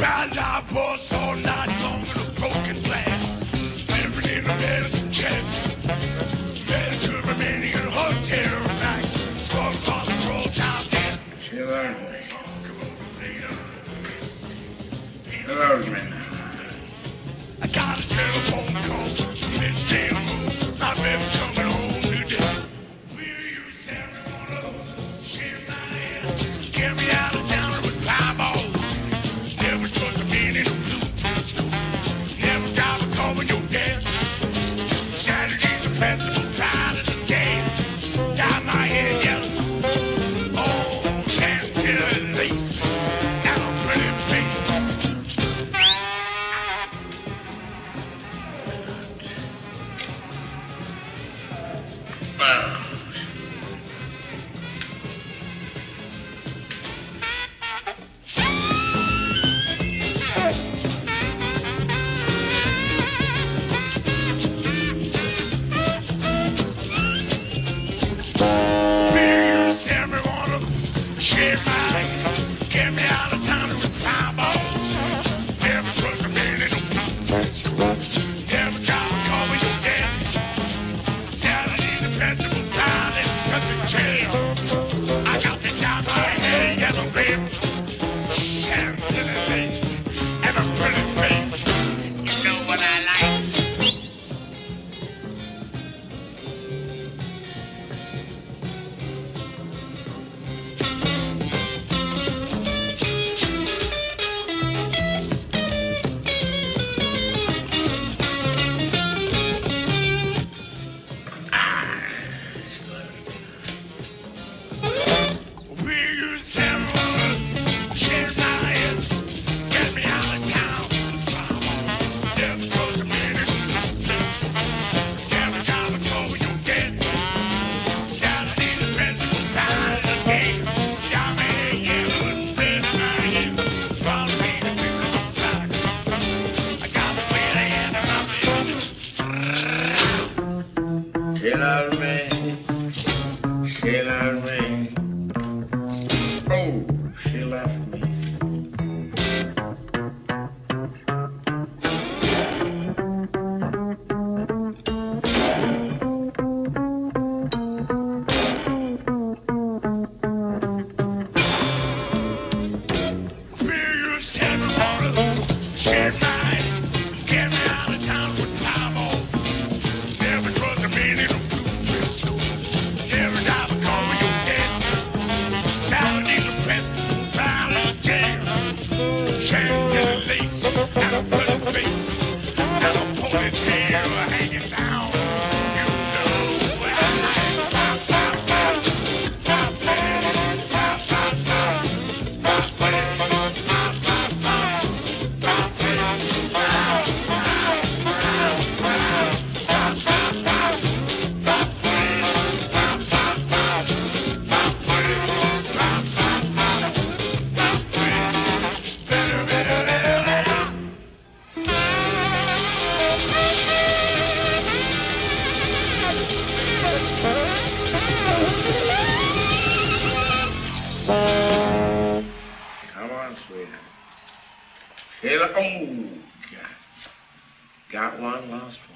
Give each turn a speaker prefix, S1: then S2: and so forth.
S1: Tried out for so not long in a broken glass. Living in a medicine chest. Ready to remaining in a hotel night. Squad call the roll top dead.
S2: She learned me. Hello, man.
S1: I got a telephone call from this damn room. My baby's coming home today. Will you send me one of those? Shave my head. Get me out of town with 5 balls. Never took a minute of blue trench coat. Never drive a car when you're dead. Saturday's a festival, Friday's a jazz. Dye my head yellow. Oh, Chantilly lace. And a pretty face. Shave my head, get me out of town with 5 balls. Never took a minute of blue trench coat. Never drive a car when you're dead. Saturday the festival crowd is such a jail. I got to dye my hair yellow, baby. Chantilly lace and a pretty face. You know what I like.
S2: She loves me. She loves me. Oh, she left me.
S1: Chantilly lace and a pretty face and a ponytail hanging down. You know where I like. Pop, pop, pop, pop, pop, pop, pop, pop, pop, pop,
S2: Come on, sweetheart. Sheila, oh, God. Got one, lost one.